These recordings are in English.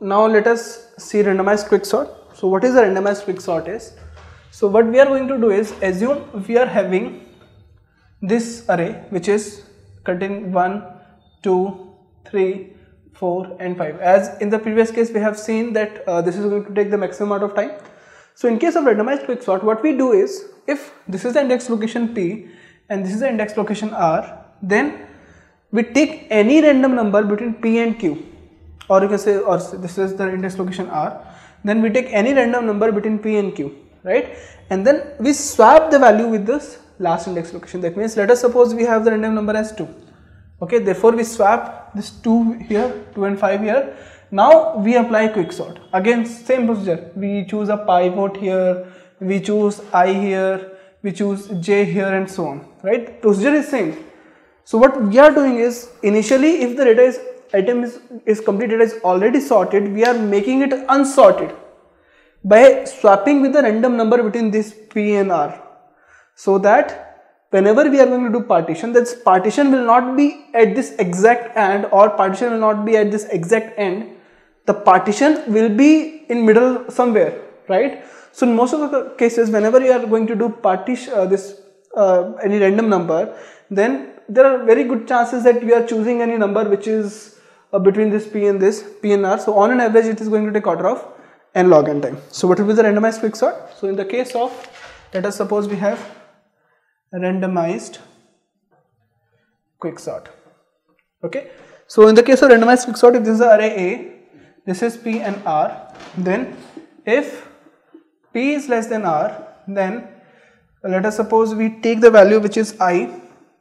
now let us see randomized quicksort. So what is a randomized quicksort is? So what we are going to do is assume we are having this array which is containing 1, 2, 3, 4 and 5. As in the previous case we have seen that this is going to take the maximum amount of time. So in case of randomized quicksort, what we do is, if this is the index location P and this is the index location R, then we take any random number between P and Q, or you can say, or this is the index location R, then we take any random number between P and Q, right? And then we swap the value with this last index location. That means let us suppose we have the random number as 2. Okay, therefore we swap this 2 here, 2 and 5 here. Now we apply quicksort. Again same procedure. We choose a pivot here, we choose I here, we choose J here and so on. Right? Procedure is same. So what we are doing is, initially if the data is complete data is already sorted, we are making it unsorted by swapping with the random number between this P and R. So that whenever we are going to do partition, that partition will not be at this exact end or partition will not be at this exact end. The partition will be in middle somewhere, right? So in most of the cases, whenever you are going to do partition any random number, then there are very good chances that we are choosing any number which is between this P and R. So on an average, it is going to take order of n log n time. So what will be the randomized quicksort? So in the case of, let us suppose we have randomized quicksort. Okay. So in the case of randomized quicksort, if this is the array A, this is P and R, then if P is less than R, then let us suppose we take the value which is I.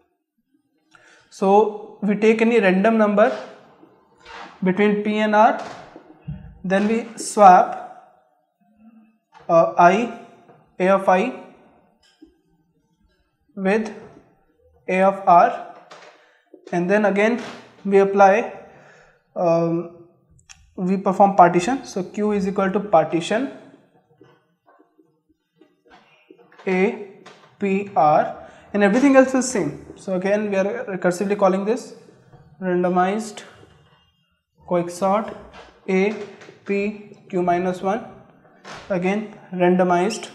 So we take any random number between P and R, then we swap A of I with A of R, and then again we apply we perform partition. So Q is equal to partition A P R, and everything else is same. So again we are recursively calling this randomized quicksort A P Q minus 1, again randomized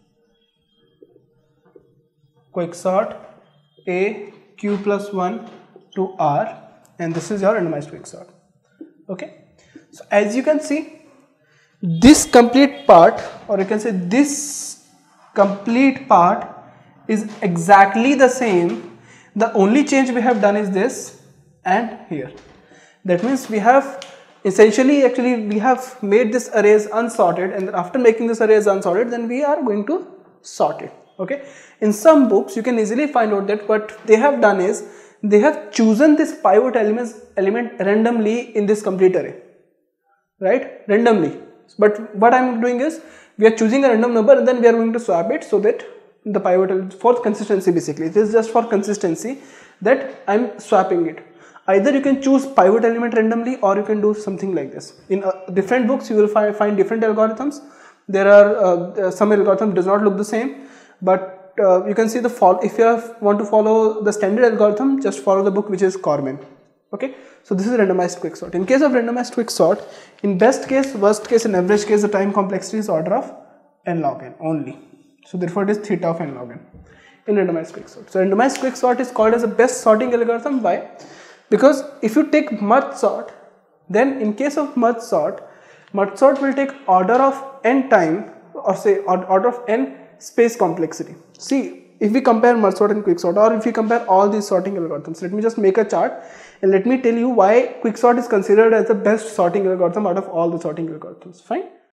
quicksort A Q plus 1 to R, and this is your randomized quicksort. Okay. So as you can see, this complete part, or you can say this complete part, is exactly the same. The only change we have done is this and here. That means we have essentially, actually we have made this arrays unsorted, and after making this arrays unsorted, then we are going to sort it. Okay. In some books you can easily find out that what they have done is they have chosen this pivot element randomly in this complete array, right? Randomly. But what I am doing is, we are choosing a random number and then we are going to swap it so that the pivot, for consistency basically, it is just for consistency that I am swapping it. Either you can choose pivot element randomly, or you can do something like this. In different books you will find different algorithms. There are some algorithm does not look the same, but you can see if you want to follow the standard algorithm, just follow the book which is Corman. Okay, so this is randomized quicksort. In case of randomized quicksort, in best case, worst case and average case, the time complexity is order of n log n only. So therefore it is theta of n log n in randomized quicksort. So randomized quicksort is called as the best sorting algorithm. Why? Because if you take merge sort, then in case of merge sort will take order of n time, or say order of n space complexity. See, if we compare merge sort and quicksort, or if we compare all these sorting algorithms, let me just make a chart and let me tell you why quicksort is considered as the best sorting algorithm out of all the sorting algorithms. Fine.